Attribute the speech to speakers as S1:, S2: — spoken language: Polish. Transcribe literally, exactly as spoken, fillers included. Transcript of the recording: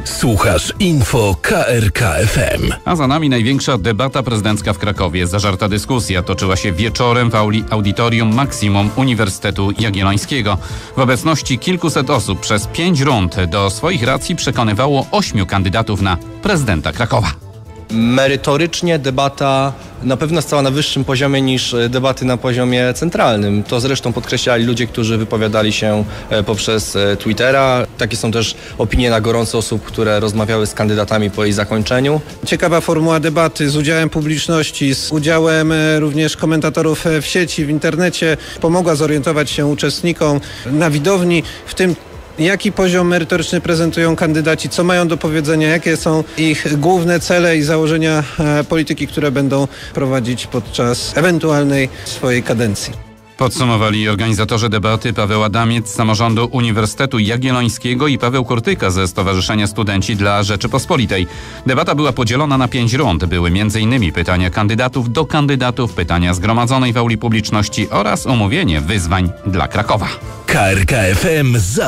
S1: Słuchasz info K R K F M.
S2: A za nami największa debata prezydencka w Krakowie. Zażarta dyskusja toczyła się wieczorem w auli Auditorium Maximum Uniwersytetu Jagiellońskiego. W obecności kilkuset osób przez pięć rund do swoich racji przekonywało ośmiu kandydatów na prezydenta Krakowa.
S3: Merytorycznie debata na pewno stała na wyższym poziomie niż debaty na poziomie centralnym. To zresztą podkreślali ludzie, którzy wypowiadali się poprzez Twittera. Takie są też opinie na gorąco osób, które rozmawiały z kandydatami po jej zakończeniu.
S4: Ciekawa formuła debaty z udziałem publiczności, z udziałem również komentatorów w sieci, w internecie. Pomogła zorientować się uczestnikom na widowni w tym, jaki poziom merytoryczny prezentują kandydaci, co mają do powiedzenia, jakie są ich główne cele i założenia polityki, które będą prowadzić podczas ewentualnej swojej kadencji.
S2: Podsumowali organizatorzy debaty Paweł Adamiec z Samorządu Uniwersytetu Jagiellońskiego i Paweł Kurtyka ze Stowarzyszenia Studenci dla Rzeczypospolitej. Debata była podzielona na pięć rund. Były między innymi pytania kandydatów do kandydatów, pytania zgromadzonej w auli publiczności oraz omówienie wyzwań dla Krakowa.
S1: K R K F M za